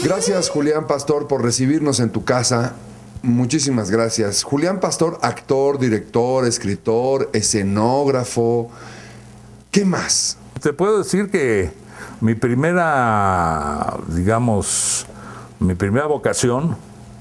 Gracias, Julián Pastor, por recibirnos en tu casa. Muchísimas gracias. Julián Pastor, actor, director, escritor, escenógrafo. ¿Qué más? Te puedo decir que mi primera, digamos, mi primera vocación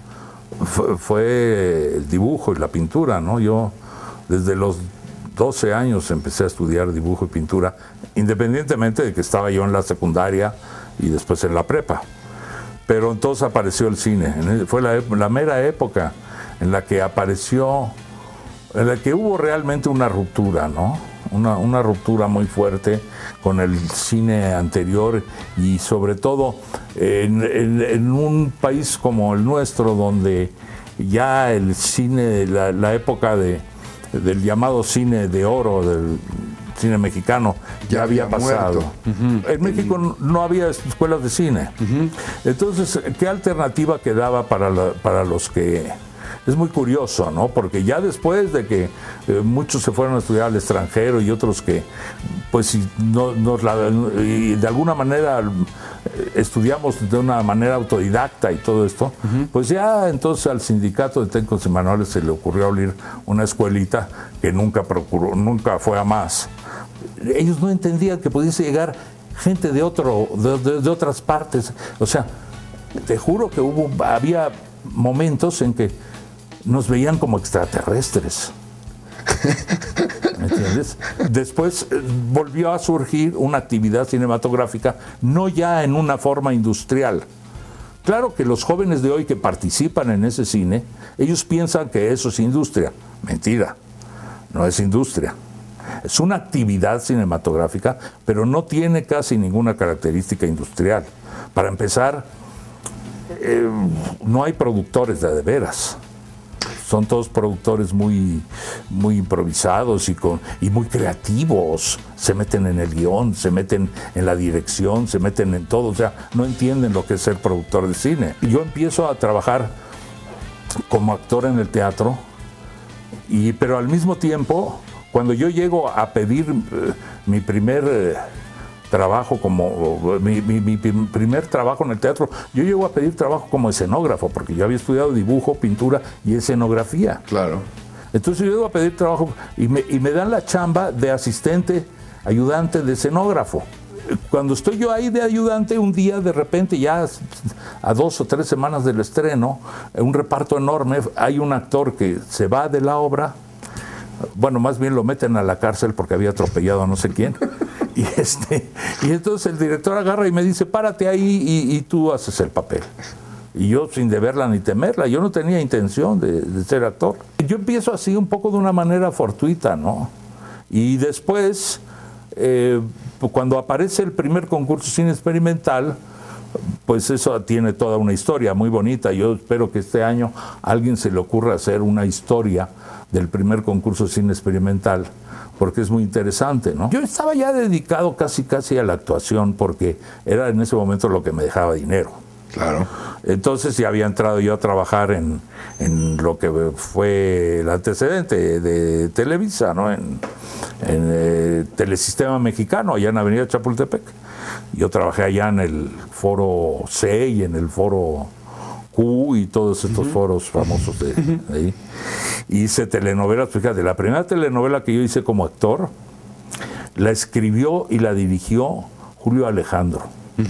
fue el dibujo y la pintura, ¿no? Yo desde los 12 años empecé a estudiar dibujo y pintura, independientemente de que estaba yo en la secundaria y después en la prepa. Pero entonces apareció el cine. Fue la mera época en la que apareció, en la que hubo realmente una ruptura, ¿no? Una ruptura muy fuerte con el cine anterior y sobre todo en un país como el nuestro, donde ya el cine, la época del llamado cine de oro, del cine mexicano, ya había pasado. En México no había escuelas de cine. Entonces, ¿qué alternativa quedaba para los que...? Es muy curioso, ¿no? Porque ya después de que muchos se fueron a estudiar al extranjero y otros que, pues, y de alguna manera estudiamos de una manera autodidacta y todo esto, pues ya entonces al sindicato de técnicos y manuales se le ocurrió abrir una escuelita que nunca fue a más. Ellos no entendían que pudiese llegar gente de otras partes. O sea, te juro que había momentos en que nos veían como extraterrestres. ¿Me entiendes? Después volvió a surgir una actividad cinematográfica, no ya en una forma industrial. Claro que los jóvenes de hoy que participan en ese cine, ellos piensan que eso es industria. Mentira, no es industria. Es una actividad cinematográfica, pero no tiene casi ninguna característica industrial. Para empezar, no hay productores de veras. Son todos productores muy improvisados y muy creativos. Se meten en el guión, se meten en la dirección, se meten en todo. O sea, no entienden lo que es ser productor de cine. Yo empiezo a trabajar como actor en el teatro, pero al mismo tiempo, cuando yo llego a pedir mi primer trabajo mi primer trabajo en el teatro, yo llego a pedir trabajo como escenógrafo, porque yo había estudiado dibujo, pintura y escenografía. Claro. Entonces yo llego a pedir trabajo y me dan la chamba de asistente, ayudante de escenógrafo. Cuando estoy yo ahí de ayudante, un día de repente, ya a 2 o 3 semanas del estreno, un reparto enorme, hay un actor que se va de la obra, bueno, más bien lo meten a la cárcel porque había atropellado a no sé quién. Y entonces el director agarra y me dice, párate ahí y tú haces el papel. Y yo, sin deberla ni temerla, yo no tenía intención de ser actor. Yo empiezo así un poco de una manera fortuita, ¿no? Y después, cuando aparece el primer concurso cine experimental, pues eso tiene toda una historia muy bonita. Yo espero que este año a alguien se le ocurra hacer una historia del primer concurso cine experimental, porque es muy interesante, ¿no? Yo estaba ya dedicado casi a la actuación, porque era en ese momento lo que me dejaba dinero. Claro. Entonces ya había entrado yo a trabajar en lo que fue el antecedente de Televisa, ¿no? En Telesistema Mexicano, allá en Avenida Chapultepec. Yo trabajé allá en el Foro C y en el Foro Q y todos estos foros famosos de ahí. Hice telenovelas, fíjate, la primera telenovela que yo hice como actor, la escribió y la dirigió Julio Alejandro.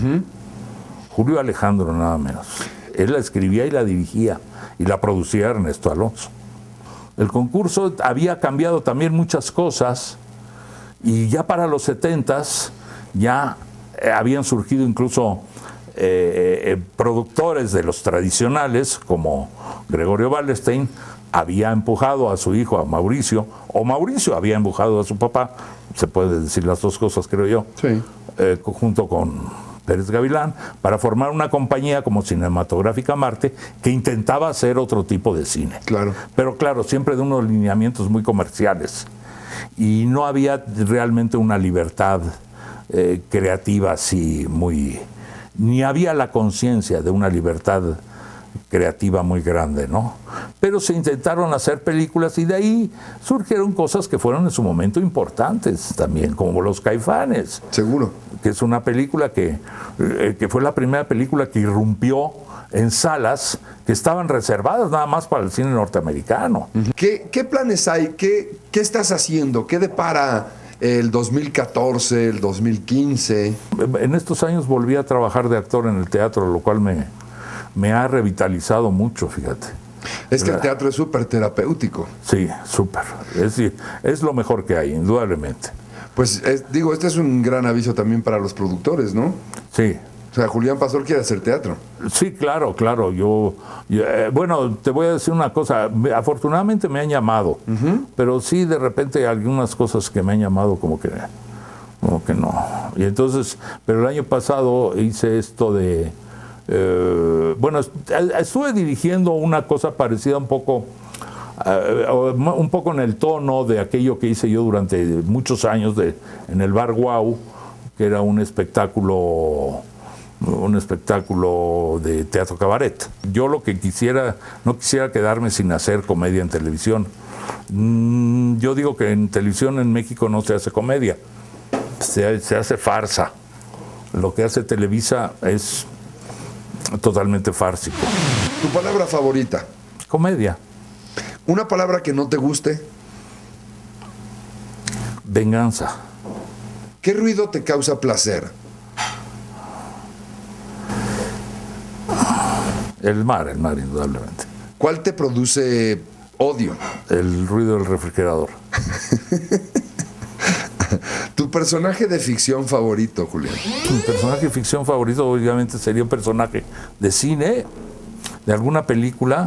Julio Alejandro, nada menos. Él la escribía y la dirigía, y la producía Ernesto Alonso. El concurso había cambiado también muchas cosas, y ya para los 70s ya habían surgido incluso productores de los tradicionales, como Gregorio Wallerstein, había empujado a su hijo, a Mauricio, o Mauricio había empujado a su papá, se puede decir las dos cosas, creo yo, sí. Junto con Pérez Gavilán, para formar una compañía como Cinematográfica Marte, que intentaba hacer otro tipo de cine. Claro. Pero claro, siempre de unos lineamientos muy comerciales. Y no había realmente una libertad creativa así muy... Ni había la conciencia de una libertad creativa muy grande, ¿no? Pero se intentaron hacer películas y de ahí surgieron cosas que fueron en su momento importantes también, como Los Caifanes. Seguro. que es una película que fue la primera película que irrumpió en salas que estaban reservadas nada más para el cine norteamericano. ¿Qué planes hay? ¿Qué estás haciendo? ¿Qué depara el 2014, el 2015? En estos años volví a trabajar de actor en el teatro, lo cual me ha revitalizado mucho, fíjate. Es que el teatro es súper terapéutico. Sí, súper. Es lo mejor que hay, indudablemente. Pues digo, este es un gran aviso también para los productores, ¿no? Sí. O sea, Julián Pastor quiere hacer teatro. Sí, claro. Bueno, te voy a decir una cosa. Afortunadamente me han llamado, pero sí de repente algunas cosas que me han llamado como que no. Y entonces, pero el año pasado hice esto de... estuve dirigiendo una cosa parecida un poco en el tono de aquello que hice yo durante muchos años en el Bar Guau, que era un espectáculo de teatro cabaret. Yo no quisiera quedarme sin hacer comedia en televisión. Yo digo que en televisión en México no se hace comedia, se hace farsa. Lo que hace Televisa es totalmente fársico. ¿Tu palabra favorita? Comedia. ¿Una palabra que no te guste? Venganza. ¿Qué ruido te causa placer? El mar, indudablemente. ¿Cuál te produce odio? El ruido del refrigerador. ¿Tu personaje de ficción favorito, Julián? Mi personaje de ficción favorito obviamente sería un personaje de cine, de alguna película,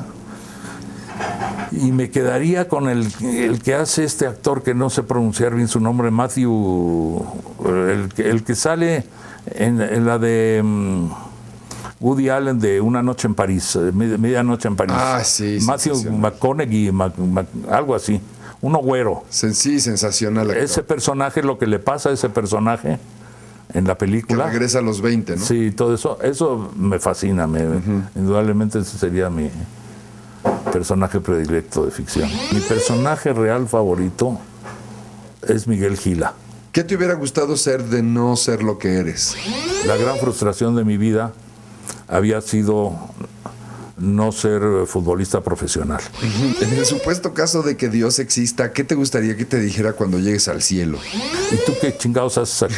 y me quedaría con el que hace este actor que no sé pronunciar bien su nombre, Matthew, el que sale en la de Woody Allen de Una noche en París, Medianoche en París. Ah, sí. Matthew McConaughey, algo así. Uno güero. Sí, sensacional actor. Ese personaje, lo que le pasa a ese personaje en la película... Que regresa a los 20, ¿no? Sí, todo eso me fascina. Indudablemente ese sería mi personaje predilecto de ficción. Mi personaje real favorito es Miguel Gila. ¿Qué te hubiera gustado ser de no ser lo que eres? La gran frustración de mi vida había sido no ser futbolista profesional. En el supuesto caso de que Dios exista, ¿qué te gustaría que te dijera cuando llegues al cielo? ¿Y tú qué chingados haces aquí?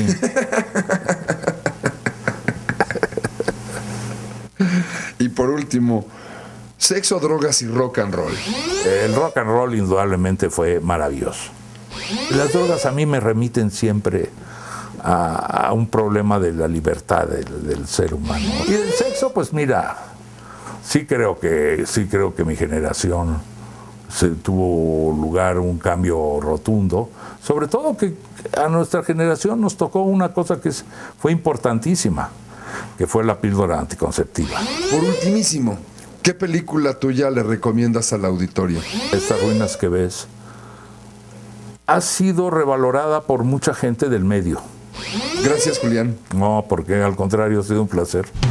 Y por último, sexo, drogas y rock and roll. El rock and roll indudablemente fue maravilloso. Las drogas a mí me remiten siempre a un problema de la libertad del ser humano. Y el sexo, pues mira, sí creo que mi generación tuvo lugar un cambio rotundo, sobre todo que a nuestra generación nos tocó una cosa que fue importantísima, que fue la píldora anticonceptiva. Por ultimísimo, ¿qué película tuya le recomiendas al auditorio? Estas ruinas que ves ha sido revalorada por mucha gente del medio. Gracias, Julián. No, porque al contrario, ha sido un placer.